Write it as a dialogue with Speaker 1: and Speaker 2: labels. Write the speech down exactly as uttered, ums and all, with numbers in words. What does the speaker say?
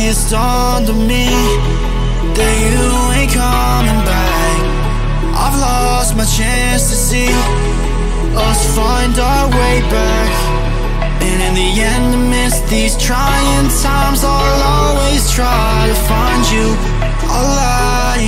Speaker 1: it's dawned on me that you ain't coming back. I've lost my chance to see us find our way back. And in the end, amidst these trying times, I'll always try to find you. I'll lie